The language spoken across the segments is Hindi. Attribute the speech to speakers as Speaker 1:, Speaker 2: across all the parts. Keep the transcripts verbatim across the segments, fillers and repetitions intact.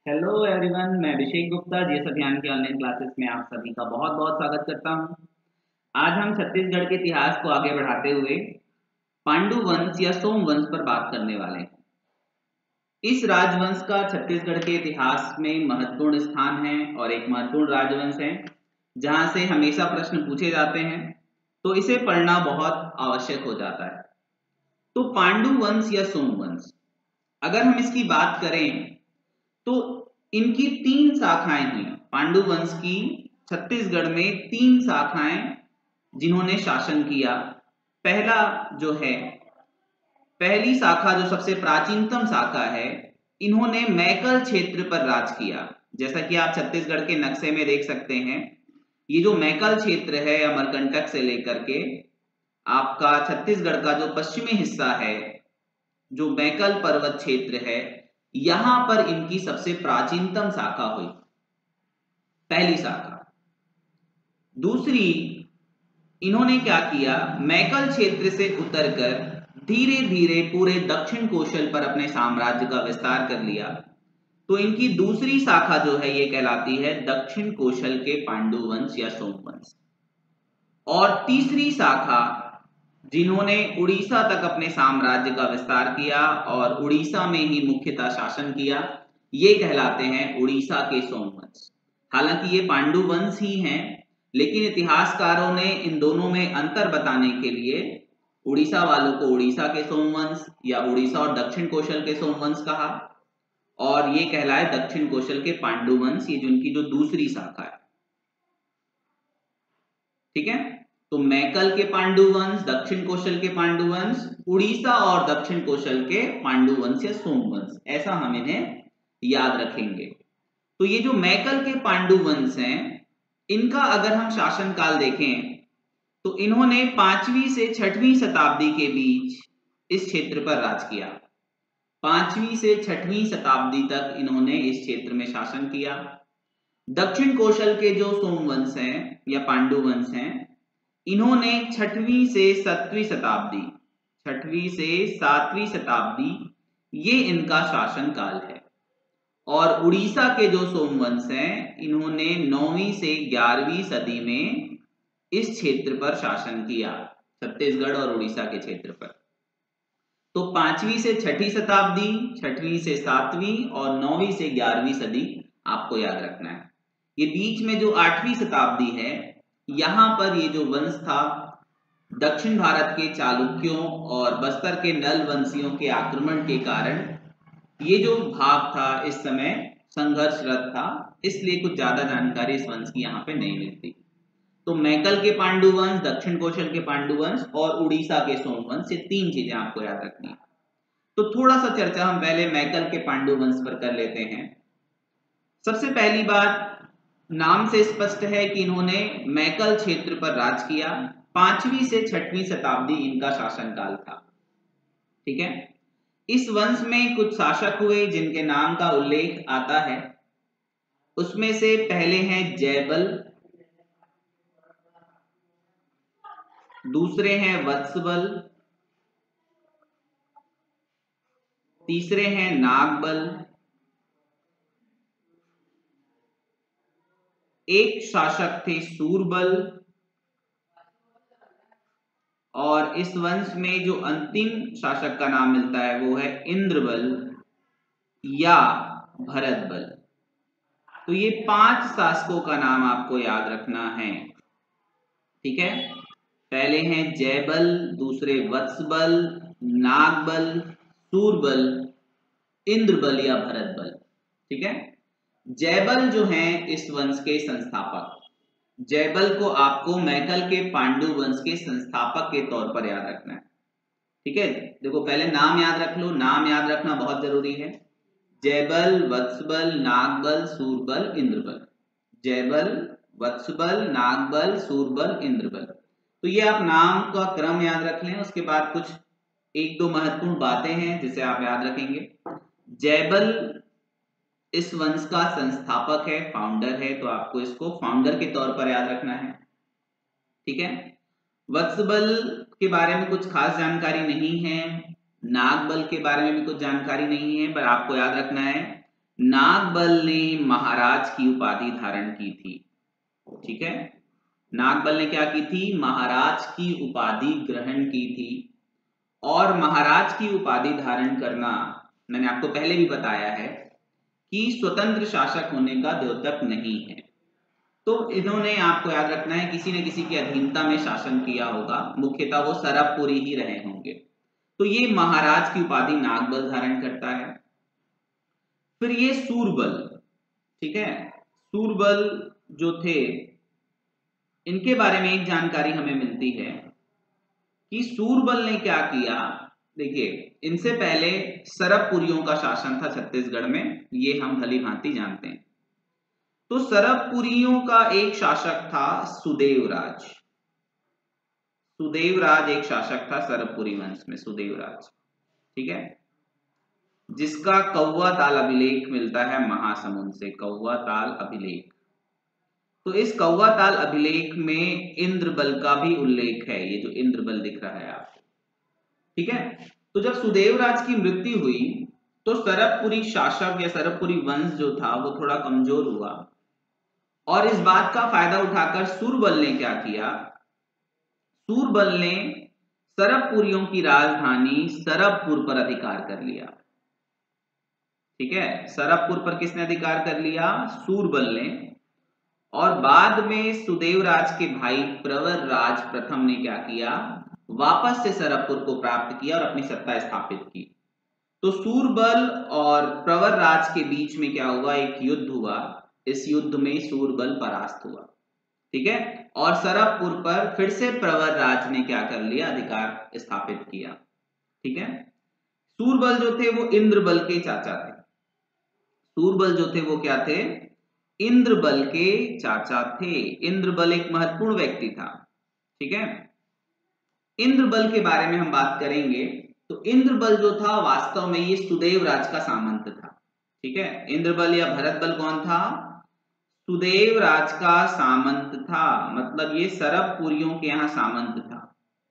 Speaker 1: हेलो एवरीवन, मैं अभिषेक गुप्ता जीएस अभियान की ऑनलाइन क्लासेस में आप सभी का बहुत बहुत स्वागत करता हूं। आज हम छत्तीसगढ़ के इतिहास को आगे बढ़ाते हुए पांडु वंश या सोम वंश पर बात करने वाले हैं। इस राजवंश का छत्तीसगढ़ के इतिहास में महत्वपूर्ण स्थान है और एक महत्वपूर्ण राजवंश है जहां से हमेशा प्रश्न पूछे जाते हैं, तो इसे पढ़ना बहुत आवश्यक हो जाता है। तो पांडु वंश या सोम वंश, अगर हम इसकी बात करें तो इनकी तीन शाखाएं हुई। पांडु वंश की छत्तीसगढ़ में तीन शाखाएं जिन्होंने शासन किया। पहला जो है पहली शाखा जो सबसे प्राचीनतम शाखा है, इन्होंने मैकल क्षेत्र पर राज किया। जैसा कि आप छत्तीसगढ़ के नक्शे में देख सकते हैं, ये जो मैकल क्षेत्र है अमरकंटक से लेकर के आपका छत्तीसगढ़ का जो पश्चिमी हिस्सा है, जो मैकल पर्वत क्षेत्र है, यहां पर इनकी सबसे प्राचीनतम शाखा हुई, पहली शाखा। दूसरी, इन्होंने क्या किया, मैकल क्षेत्र से उतरकर धीरे धीरे पूरे दक्षिण कोशल पर अपने साम्राज्य का विस्तार कर लिया। तो इनकी दूसरी शाखा जो है ये कहलाती है दक्षिण कोशल के पांडु वंश या सोम वंश। और तीसरी शाखा जिन्होंने उड़ीसा तक अपने साम्राज्य का विस्तार किया और उड़ीसा में ही मुख्यतः शासन किया, ये कहलाते हैं उड़ीसा के सोम वंश। हालांकि ये पांडु वंश ही हैं, लेकिन इतिहासकारों ने इन दोनों में अंतर बताने के लिए उड़ीसा वालों को उड़ीसा के सोम वंश या उड़ीसा और दक्षिण कौशल के सोम वंश कहा, और ये कहलाए दक्षिण कौशल के पांडु वंश, ये जिनकी जो दूसरी शाखा है। ठीक है, तो मैकल के पांडु वंश, दक्षिण कौशल के पांडु वंश, उड़ीसा और दक्षिण कौशल के पांडु वंश या सोम वंश, ऐसा हम इन्हें याद रखेंगे। तो ये जो मैकल के पांडु वंश हैं, इनका अगर हम शासनकाल देखें तो इन्होंने पांचवी से छठवीं शताब्दी के बीच इस क्षेत्र पर राज किया। पांचवी से छठवीं शताब्दी तक इन्होंने इस क्षेत्र में शासन किया। दक्षिण कौशल के जो सोम वंश हैं या पांडु वंश हैं, इन्होंने छठवीं से सातवीं शताब्दी छठवीं से सातवीं शताब्दी ये इनका शासन काल है। और उड़ीसा के जो सोम वंश हैं, इन्होंने नौवीं से ग्यारहवीं सदी में इस क्षेत्र पर शासन किया, छत्तीसगढ़ और उड़ीसा के क्षेत्र पर। तो पांचवी से छठी शताब्दी, छठवीं से सातवीं और नौवीं से ग्यारहवीं सदी आपको याद रखना है। ये बीच में जो आठवीं शताब्दी है, यहां पर ये जो वंश था, दक्षिण भारत के चालुक्यों और बस्तर के नल वंशियों के आक्रमण के कारण ये जो भाग था इस समय संघर्षरत था, इसलिए कुछ ज्यादा जानकारी इस वंश की यहाँ पे नहीं मिलती। तो मैकल के पांडु वंश, दक्षिण कौशल के पांडु वंश और उड़ीसा के सोम वंश, ये तीन चीजें आपको याद रखनी है। तो थोड़ा सा चर्चा हम पहले मैकल के पांडु वंश पर कर लेते हैं। सबसे पहली बात, नाम से स्पष्ट है कि इन्होंने मैकल क्षेत्र पर राज किया। पांचवी से छठवीं शताब्दी इनका शासनकाल था। ठीक है, इस वंश में कुछ शासक हुए जिनके नाम का उल्लेख आता है। उसमें से पहले हैं जयबल, दूसरे हैं वत्सबल, तीसरे हैं नागबल, एक शासक थे सूरबल, और इस वंश में जो अंतिम शासक का नाम मिलता है वो है इंद्रबल या भरतबल। तो ये पांच शासकों का नाम आपको याद रखना है। ठीक है, पहले हैं जयबल, दूसरे वत्सबल, नागबल, सूरबल, इंद्रबल या भरतबल। ठीक है, जयबल जो हैं इस वंश के संस्थापक, जयबल को आपको मैकल के पांडु वंश के संस्थापक के तौर पर याद रखना है। ठीक है, देखो पहले नाम याद रख लो, नाम याद रखना बहुत जरूरी है। जयबल, वत्सबल, नागबल, सूरबल, इंद्रबल। जयबल, वत्सबल, नागबल, सूरबल, इंद्रबल। तो ये आप नाम का क्रम याद रख लें। उसके बाद कुछ एक दो महत्वपूर्ण बातें हैं जिसे आप याद रखेंगे। जयबल इस वंश का संस्थापक है, फाउंडर है, तो आपको इसको फाउंडर के तौर पर याद रखना है। ठीक है, वत्सबल के बारे में कुछ खास जानकारी नहीं है, नागबल के बारे में भी कुछ जानकारी नहीं है, पर आपको याद रखना है नागबल ने महाराज की उपाधि धारण की थी। ठीक है, नागबल ने क्या की थी? महाराज की उपाधि ग्रहण की थी। और महाराज की उपाधि धारण करना, मैंने आपको पहले भी बताया है कि स्वतंत्र शासक होने का द्योतक नहीं है। तो इन्होंने, आपको याद रखना है, किसी न किसी की अधीनता में शासन किया होगा, मुख्यतः वो सरबपुरी ही रहे होंगे। तो ये महाराज की उपाधि नागबल धारण करता है। फिर ये सूरबल, ठीक है, सूरबल जो थे, इनके बारे में एक जानकारी हमें मिलती है कि सूरबल ने क्या किया। देखिए, इनसे पहले सरबपुरियों का शासन था छत्तीसगढ़ में, ये हम भली भांति जानते हैं। तो सरबपुरियों का एक शासक था सुदेवराज। सुदेवराज एक शासक था सरबपुरी वंश में, सुदेवराज। ठीक है, जिसका कौवा ताल अभिलेख मिलता है महासमुंद से, कौवा ताल अभिलेख। तो इस कौवा ताल अभिलेख में इंद्रबल का भी उल्लेख है, ये जो इंद्रबल दिख रहा है आपको। ठीक है, तो जब सुदेवराज की मृत्यु हुई तो सरबपुरी शासक या सरबपुरी वंश जो था वो थोड़ा कमजोर हुआ, और इस बात का फायदा उठाकर सूरबल ने क्या किया? सूरबल ने सरबपुरियों की राजधानी सरबपुर पर अधिकार कर लिया। ठीक है, सरबपुर पर किसने अधिकार कर लिया? सूरबल ने। और बाद में सुदेवराज के भाई प्रवरराज प्रथम ने क्या किया? वापस से सरबपुर को प्राप्त किया और अपनी सत्ता स्थापित की। तो सूरबल और प्रवरराज के बीच में क्या हुआ? एक युद्ध हुआ। इस युद्ध में सूरबल परास्त हुआ। ठीक है, और सरबपुर पर फिर से प्रवरराज ने क्या कर लिया? अधिकार स्थापित किया। ठीक है, सूरबल जो थे वो इंद्रबल के चाचा थे। सूरबल जो थे वो क्या थे? इंद्रबल के चाचा थे। इंद्रबल एक महत्वपूर्ण व्यक्ति था। ठीक है, इंद्रबल के बारे में हम बात करेंगे तो इंद्रबल जो था वास्तव में ये सुदेवराज का सामंत था। ठीक है, इंद्रबल या भरतबल कौन था? सुदेवराज का सामंत था, मतलब ये सरबपुरियों के यहां सामंत था।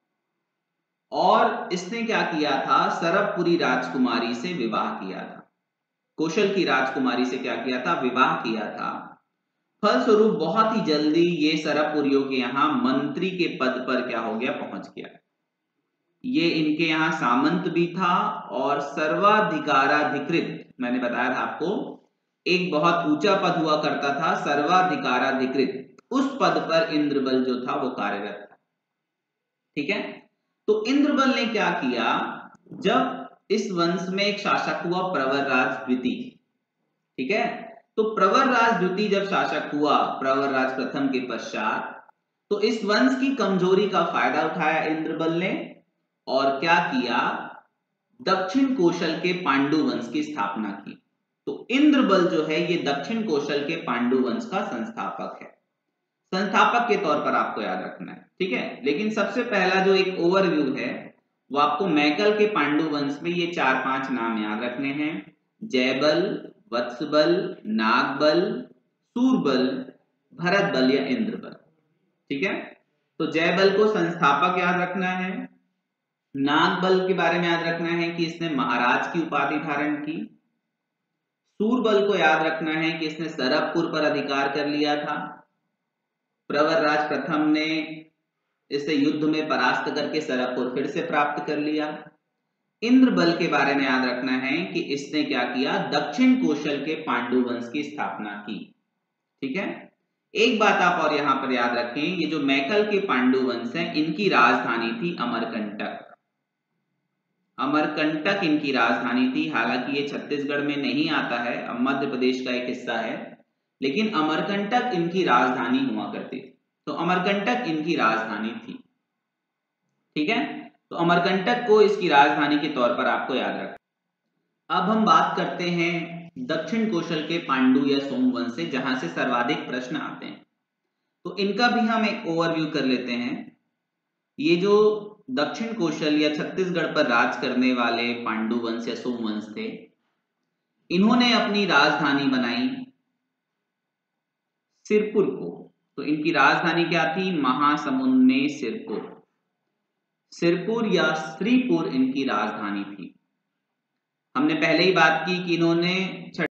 Speaker 1: और इसने क्या किया था? सरबपुरी राजकुमारी से विवाह किया था। कौशल की राजकुमारी से क्या किया था? विवाह किया था। फलस्वरूप बहुत ही जल्दी ये सरबपुरियों के यहां मंत्री के पद पर क्या हो गया? पहुंच गया। ये इनके यहां सामंत भी था और सर्वाधिकाराधिकृत, मैंने बताया था आपको, एक बहुत ऊंचा पद हुआ करता था, सर्वाधिकाराधिकृत। उस पद पर इंद्रबल जो था वो कार्यरत था। ठीक है, तो इंद्रबल ने क्या किया? जब इस वंश में एक शासक हुआ प्रवरराज द्वितीय। ठीक है, तो प्रवरराज द्वितीय जब शासक हुआ प्रवरराज प्रथम के पश्चात, तो इस वंश की कमजोरी का फायदा उठाया इंद्रबल ने और क्या किया? दक्षिण कौशल के पांडु वंश की स्थापना की। तो इंद्रबल जो है ये दक्षिण कौशल के पांडु वंश का संस्थापक है। संस्थापक के तौर पर आपको याद रखना है। ठीक है, लेकिन सबसे पहला जो एक ओवरव्यू है वो आपको मैकल के पांडु वंश में ये चार पांच नाम याद रखने हैं: जयबल, वत्सबल, नागबल, सूरबल, भरतबल या इंद्रबल। ठीक है, तो जयबल को संस्थापक याद रखना है। नागबल के बारे में याद रखना है कि इसने महाराज की उपाधि धारण की। सूरबल को याद रखना है कि इसने सरबपुर पर अधिकार कर लिया था। प्रवरराज प्रथम ने इसे युद्ध में परास्त करके सरबपुर फिर से प्राप्त कर लिया। इंद्रबल के बारे में याद रखना है कि इसने क्या किया? दक्षिण कौशल के पांडु वंश की स्थापना की। ठीक है, एक बात आप और यहां पर याद रखें, ये जो मैकल के पांडु वंश है इनकी राजधानी थी अमरकंटक। अमरकंटक इनकी राजधानी थी। हालांकि ये छत्तीसगढ़ में नहीं आता है, अब मध्य प्रदेश का एक हिस्सा है, लेकिन अमरकंटक इनकी राजधानी हुआ करती थी। तो अमरकंटक इनकी राजधानी थी। ठीक है, तो अमरकंटक को इसकी राजधानी के तौर पर आपको याद रखना। अब हम बात करते हैं दक्षिण कौशल के पांडु या सोमवंश से, जहां से सर्वाधिक प्रश्न आते हैं। तो इनका भी हम एक ओवरव्यू कर लेते हैं। ये जो दक्षिण कौशल या छत्तीसगढ़ पर राज करने वाले पांडु वंश या सोमवंश थे, इन्होंने अपनी राजधानी बनाई सिरपुर को। तो इनकी राजधानी क्या थी? महासमुंद में सिरपुर। सिरपुर या श्रीपुर इनकी राजधानी थी। हमने पहले ही बात की कि इन्होंने